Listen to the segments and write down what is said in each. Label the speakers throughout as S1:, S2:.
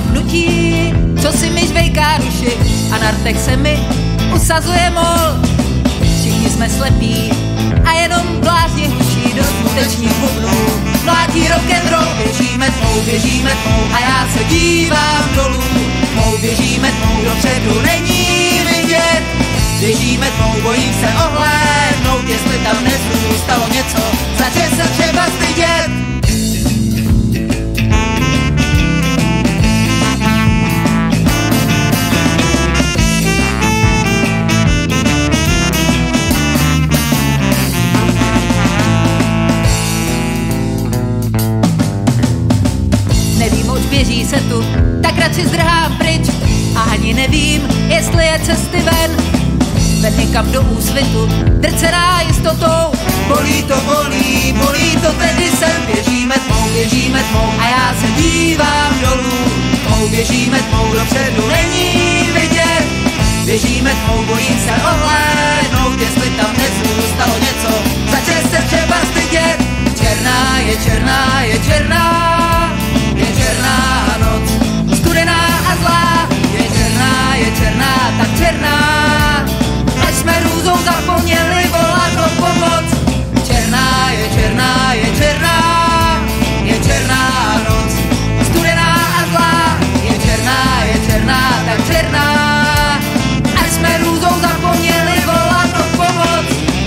S1: hnutí, co si mi žvejká duši a na rtech se mi usazuje mol. Všichni jsme slepí a jenom blázni hluší do skutečných bubnů. Mlátí rock'n'roll, běžíme tmou a já se dívám dolů. Tmou běžíme tmou, dopředu není vidět. Běžíme tmou, bojím se ohlédnout, jestli tam nezůstalo něco, za že se třeba stydět. Nevím, oč běží se tu, tak radši zdrhám pryč a ani nevím, jestli je cesty ven. Ven někam do úsvitu, drcená jistotou. Bolí to, tedy sem. Běžíme tmou a já se dívám dolů. Tmou běžíme tmou, dopředu není vidět. Běžíme tmou, bojím se ohlédnout, jestli tam nezůstalo něco, za že se třeba stydět. Černá je černá, je černá, je černá noc, studená a zlá. Je černá, tak černá, až jsme růzou zapomněli volat o pomoc. Černá je černá, je černá, je černá noc, studená a zlá. Je černá, tak černá, až jsme růzou zapomněli volat o pomoc.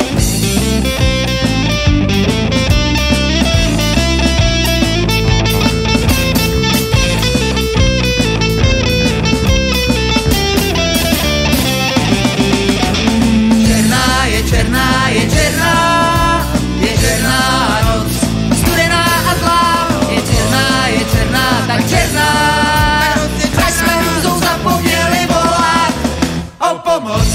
S1: Černá je černá, je černá noc, studená a zlá. Je černá, tak černá, až jsme hrůzou zapomněli volat o pomoc.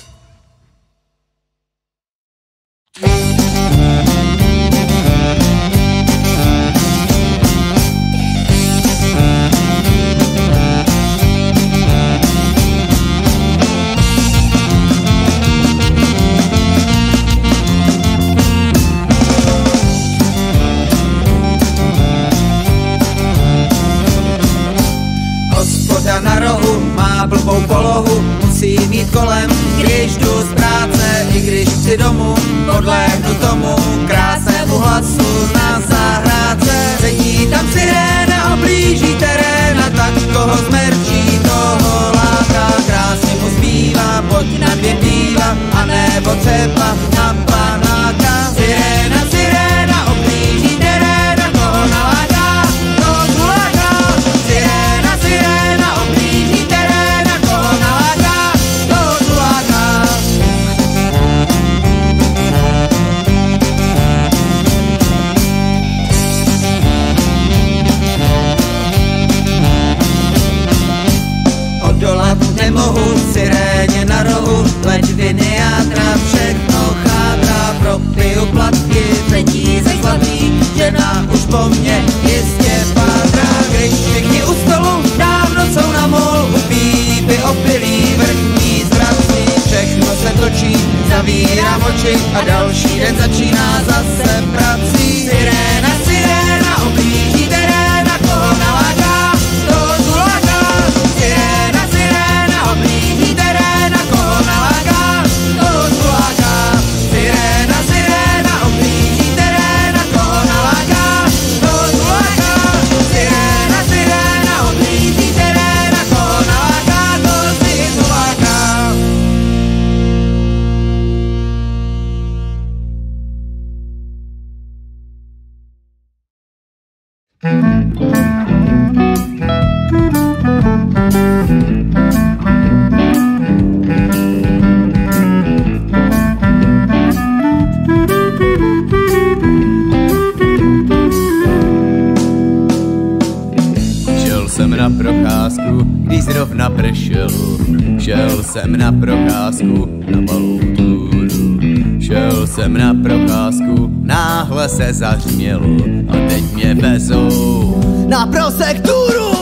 S1: Na rohu má blbou polohu, musí mít kolem, když jdu z práce, i když chci domů, podlehnu tomu krásnému hlasu na zahrádce. Sedí tam siréna, oblíží teréna, tak koho zmerčí, toho láká. Krásně mu zpívá, pojď na 2 piva, a nebo třeba na panáka. Siréna, siréna, oblíží teréna, koho naláká, toho zuláká. Siréna, siréna, oblíží teréna, koho naláká, toho zuláká. Odolat nemohu siréně na rohu, leč viny játra, všechno chátrá. Propiju platky, třetí ze zlatý, žena už po mně jistě pátrá. Když všichni u stolu dávno jsou na mol, upípy opilí, vrchní zvracní, všechno se točí, zavírám oči a další den začíná zase prací. Siréna, siréna, oblíží teréna, koho naláká, toho zuláká. Siréna, siréna, oblíží teréna, koho naláká, toho zuláká. Siréna, siréna, oblíží teréna, koho naláká, toho zuláká. Siréna, siréna, oblíží teréna, koho naláká, toho zuláká.
S2: Šel jsem na procházku, když zrovna pršelo. Šel jsem na procházku na malou túru. Šel jsem na procházku, náhle se zařmělo a teď mě vezou na prosekturu.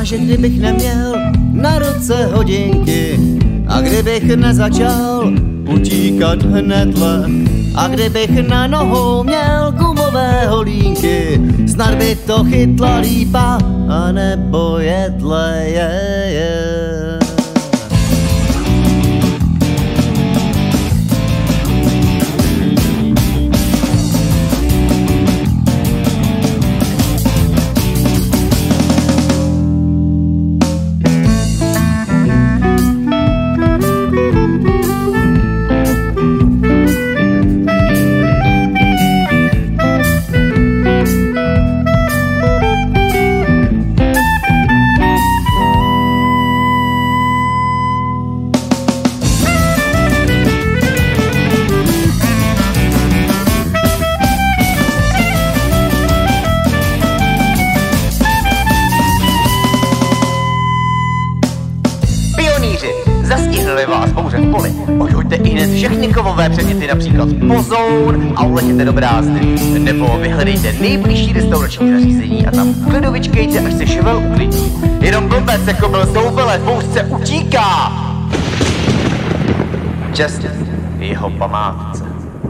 S2: že kdybych neměl na ruce hodinky a kdybych nezačal utíkat hnedle a kdybych na nohou měl gumové holínky, snad by to chytla lípa a nebo jedle je.
S3: Zastihnuli vás bouře v poli, odhoďte ihned všechny kovové předměty, například pozoun, a uletěte do brázdy. Nebo vyhledejte nejbližší restaurační zařízení a tam v klidu vyčkejte, až se živel uklidní. Jenom blbec jako byl zoubele v bouřce utíká. Čest jeho památce.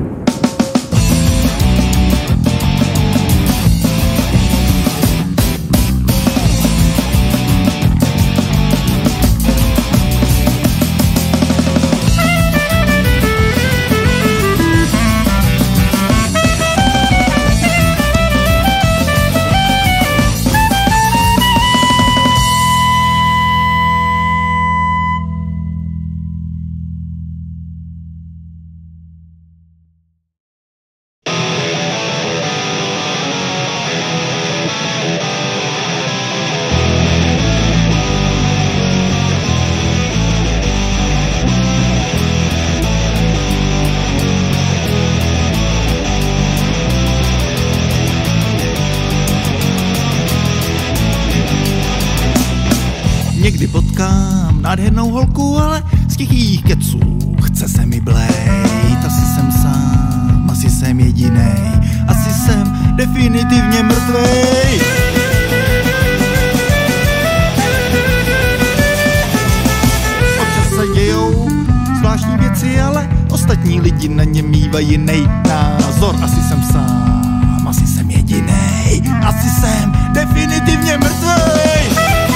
S4: Někdy potkám nádhernou holku, ale z tichých keců chce se mi blejt. Asi jsem sám, asi jsem jedinej, asi jsem definitivně mrtvej. Občas se dějou zvláštní věci, ale ostatní lidi na ně mývají jiný názor. Asi jsem sám, asi jsem jedinej, asi jsem definitivně mrtvej.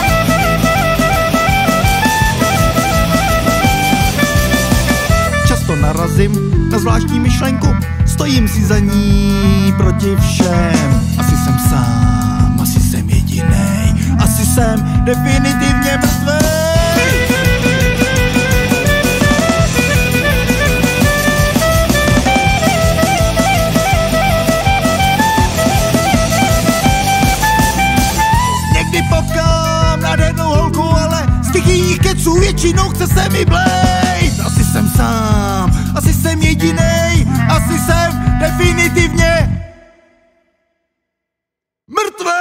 S4: Narazím na zvláštní myšlenku, stojím si za ní proti všem. Asi jsem sám, asi jsem jedinej, asi jsem definitivně mrtvej. Někdy potkám nádhernou holku, ale z tichých keců většinou chce se mi blejt. Asi jsem sám, asi jsem jedinej, asi jsem definitivně mrtvej!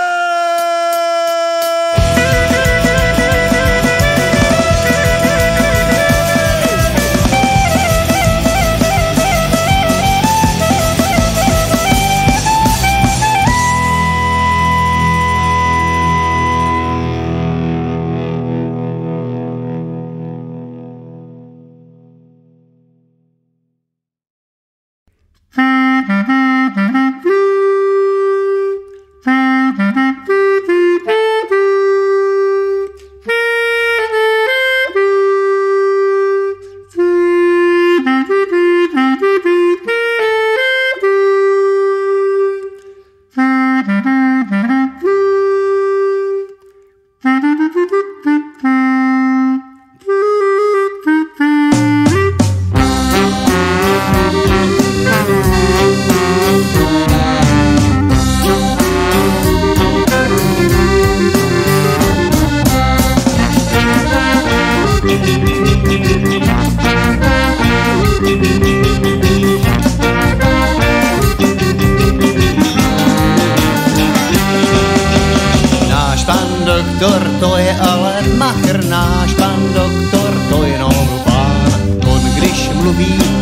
S2: doktor, to je ale machr, náš pan doktor, to je jenom pán. On když mluví,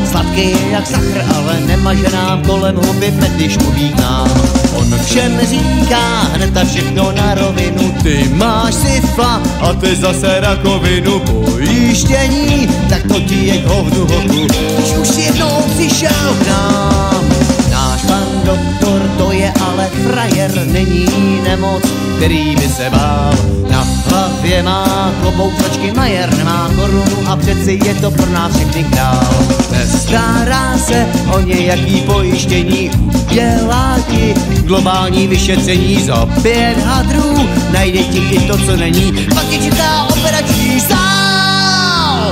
S5: Sladký je jak sakr, ale nemaže nám kolem huby med, když mluví nám. On všem říká hned a všechno na rovinu. Ty máš syfla a ty zase rakovinu. Pojištění, tak to ti je k hovnu hoku. Když už jednou přišel k nám. Náš pan doktor, to je ale frajer, není nemoc, který by se bál. Na hlavě má klobouk točky Majer, nemá korunu a přeci je to pro nás všechny král. Nestará se o nějaký pojištění, udělá ti globální vyšetření za 5 hadrů, najde ti i to, co není, pak ti čítá operační sál.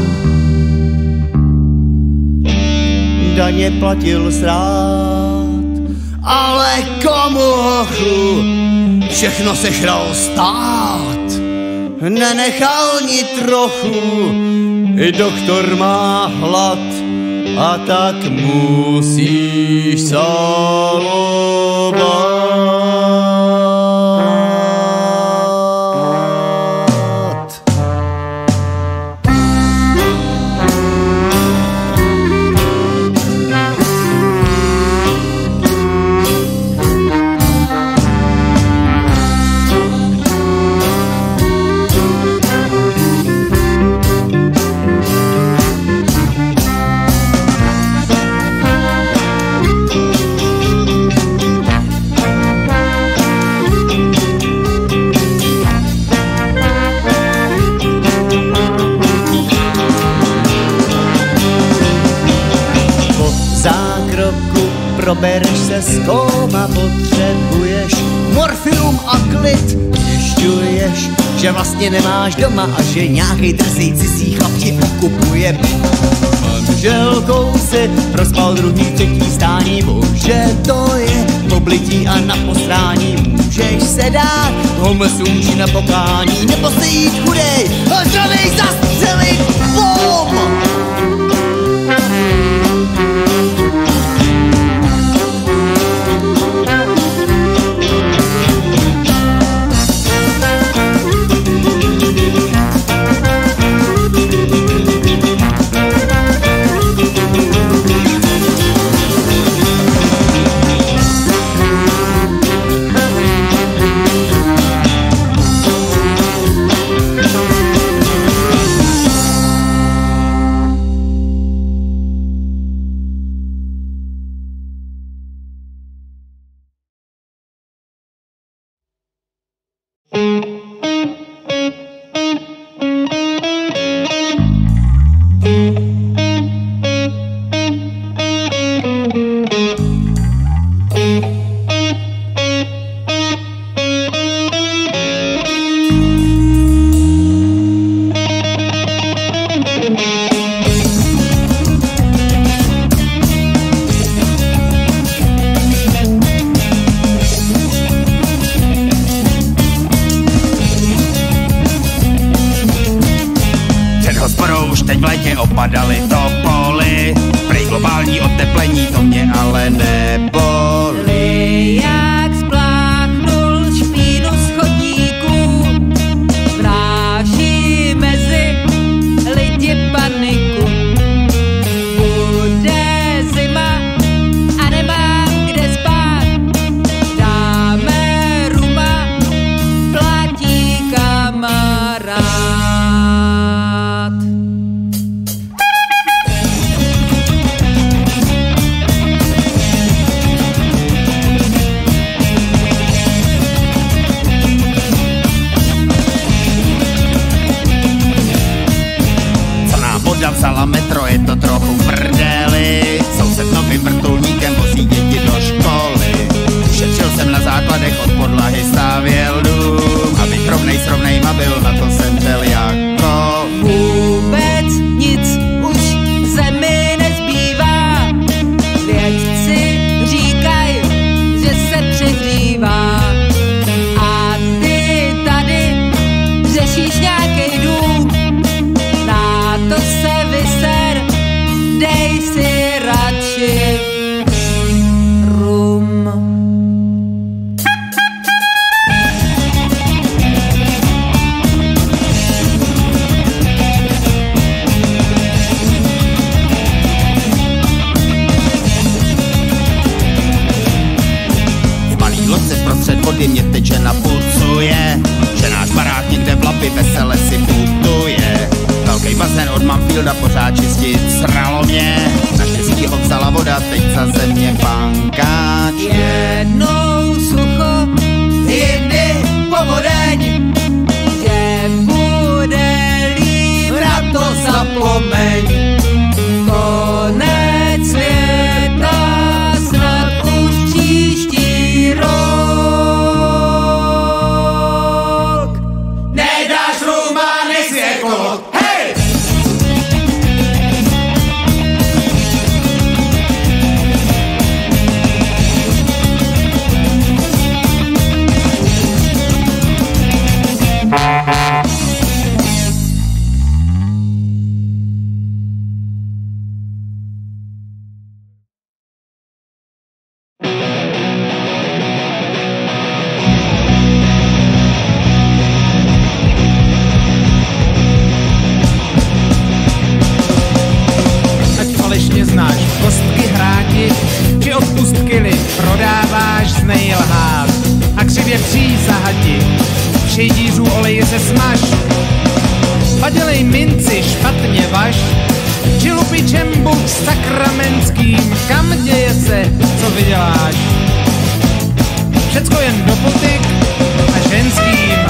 S5: Daně platil srát, ale komu hochu, všechno sežral stát. Nenechal ni trochu, i doktor má hlad, a tak musíš salovat. Probereš se z kóma, potřebuješ morfium a klid. Zjišťuješ, že vlastně nemáš doma a že nějakej drzej cizí chlap ti okupuje byt. Manželkou si prospal druhý, třetí stání, bože to je oblití a na postrání. Můžeš se dát homosům či na pokání, nebo se jít chudej a zdravej zastřelit bom!
S6: Teď v létě opadaly topoly, prý globální oteplení, to mě ale nebolí.
S1: Jak spláchnul špínu schodníků, vnáší mezi lidi paniku. Bude zima a nemám kde spát, dáme ruma, platí kamarád.
S6: Vzala metro, je to trochu prdeli, soused novým vrtulníkem vozí děti do školy. Šetřil jsem na základech, od podlahy stavěl dům, abych rovnej s rovnejma byl, na to jsem byl já. chlapi vesele si putuje. Velký bazén od Manfielda pořád čistit sralo mě. Naštěstí ho vzala voda, teď za země pankáč.
S1: Jednou sucho,
S3: Jindy povodeň,
S1: kde bude líp,
S3: na to zapomeň.
S1: konec světa, snad už příští rok.
S3: Nedáš rumány světlo, hej!
S6: Ať falešně znáš kostky hráti, či odpustky lid prodáváš z nejlhát. A křivě přísahati, šejdířů oleji se smaž. Padělej minci, špatně vaš, či lupičem buď sakramentským, kam děje se, co vyděláš. Všecko jen do potyk a ženským.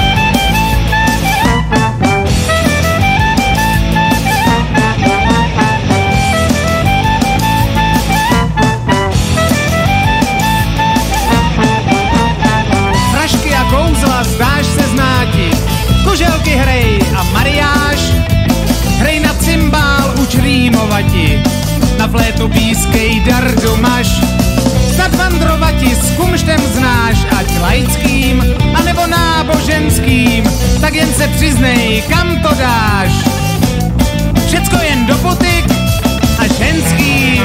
S6: Frašky a kouzla zdáš se znáti, kuželky hrej a mariáš. Hrej na cymbál, uč rýmovati, na flétu pískej dardu maš. Snad vandrovati s kumštem znáš, ať laickým, anebo náboženským, tak jen se přiznej, kam to dáš. Všecko jen do potyk a ženským.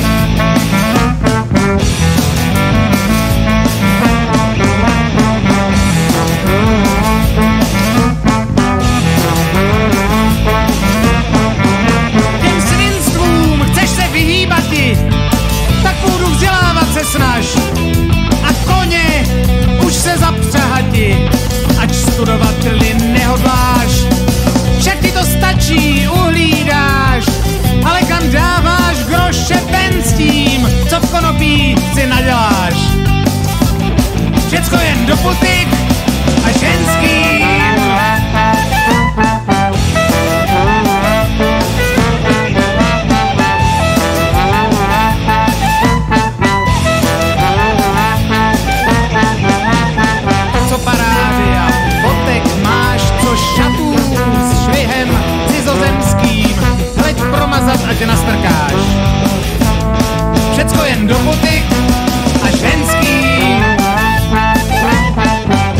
S6: Těm svinstvům chceš se vyhýbati, tak půjdu vzdělávat se snaž. A koně už se zapřahati, ať studovat lin nehodláš. Však ti to stačí, uhlídáš, ale kam dáváš groše ven s tím, co v konopí si naděláš. Všecko jen do potyk a ženským. Co parády a fotek máš, co šatů s švihem cizozemským, hleď promazat, ať nastrkáš. Všecko jen do potyk a ženským.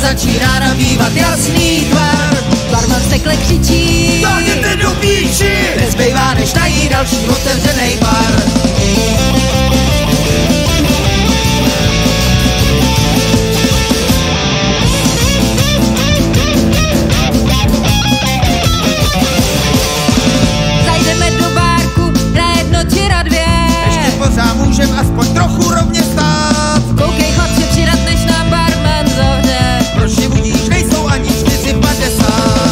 S6: začíná nabývat jasný tvar.
S1: Barman v tekle křičí,
S6: Táhněte do píči, nezbývá než najít další otevřenej bar.
S1: zajdeme do bárku na jedno či na dvě.
S6: Ještě pořád můžem aspoň trochu rovně stát.
S1: Koukej chlapče, přidat, než nám barman zohře.
S6: Proč budíš, nejsou ani 4,50.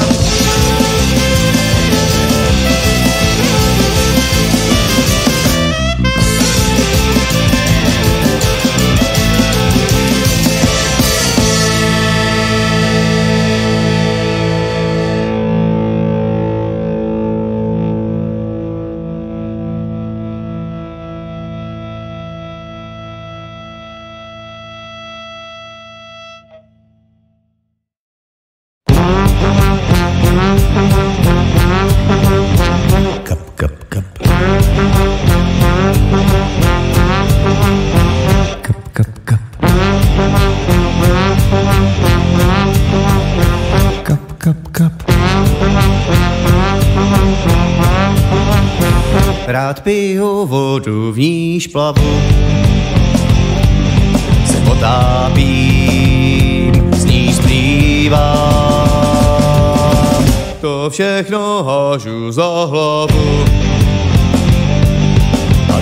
S5: Rád piju vodu, v níž plavu, se potápím, z ní splývám. To všechno hážu za hlavu a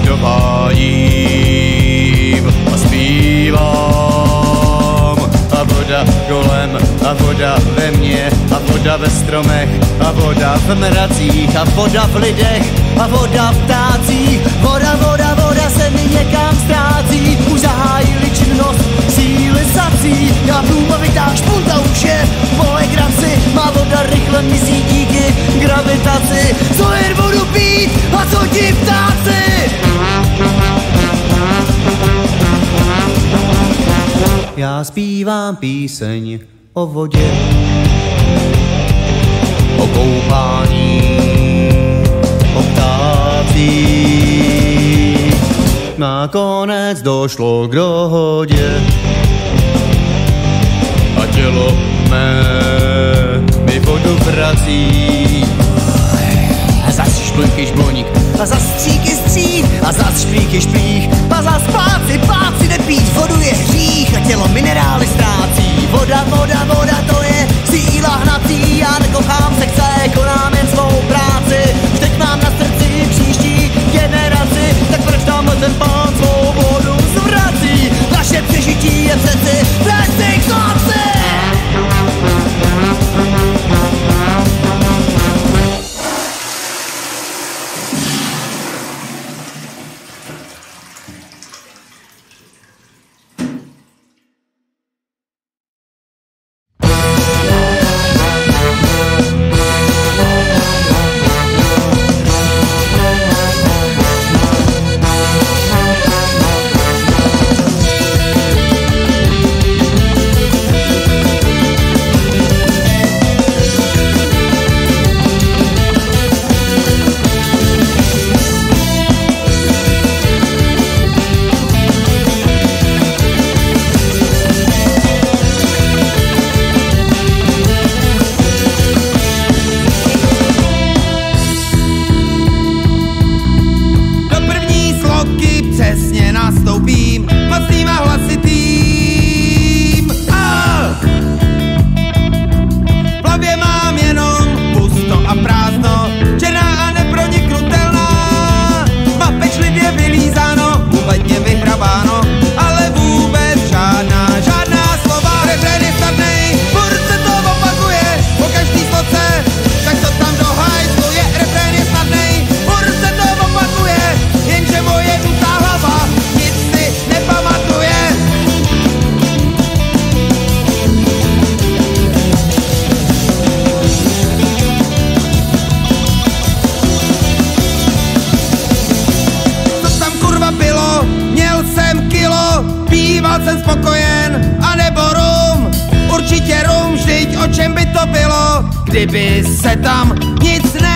S5: dopádím a zpívám. A voda kolem, a voda ve mně, a voda ve stromech, a voda v mracích, a voda v lidech, a voda v ptácích. Voda, voda, voda se mi někam ztrácí, už zahájili činnost síly sací. Já prům a vytáž punta už je moje gramci, má voda rychle mizí díky gravitaci. Co jen vodu pít a co ti ptáci? Já zpívám píseň o vodě, o koupání, o ptácích. Nakonec došlo k dohodě a tělo mé mi vodu vrací. A zas šplunky šbloník, a zas stříky střík, a zas šplíky šplích, a zas páci nepít vodu je hřích a tělo minerály ztrácí. Voda, voda, voda, to je síla hnací, já nekochám se chce, konám jen svou práci. Už teď mám na srdci příští generaci, tak proč tamhle ten pán svou vodu zvrací? Naše přežití je přeci recyklace.
S6: jsem spokojen, anebo rum, určitě rum, vždyť o čem by to bylo, kdyby se tam nic